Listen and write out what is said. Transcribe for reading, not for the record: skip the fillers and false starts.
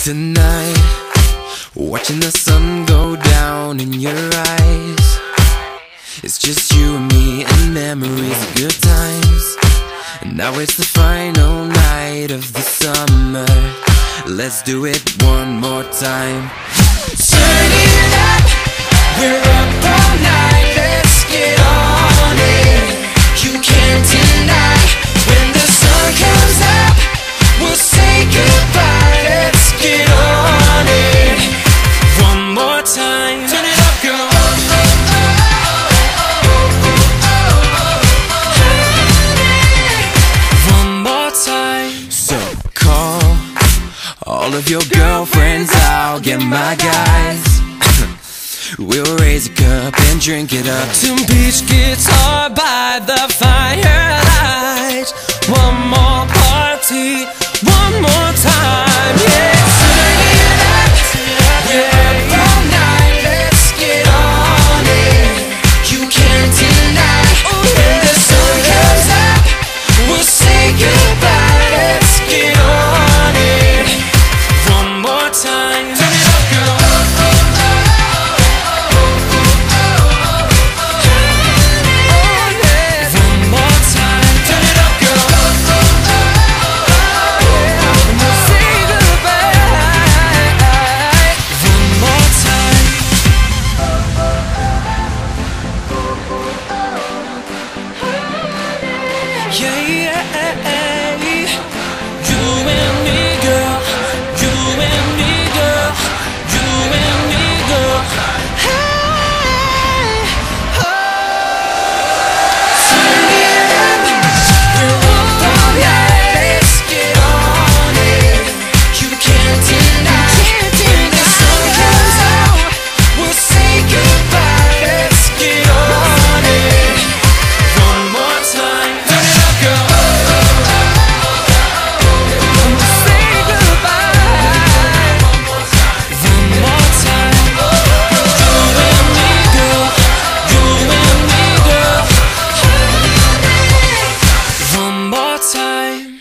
Tonight, watching the sun go down in your eyes. It's just you and me and memories of good times. And now it's the final night of the summer. Let's do it one more time. Turn it up, we're up all night. Let's get on it. You can't deny when the sun comes up, we'll say goodbye. Let's get on it one more time. Turn it up, girl. One more time. So call all of your girlfriends, I'll get my guys. We'll raise a cup and drink it up to beach guitar by the firelight. One more party, one more time, yeah. Turn it up, we're up all night. Let's get on it. You can't deny when the sun comes up, we'll say goodbye. Let's get on it one more time. Turn it up, girl. Time.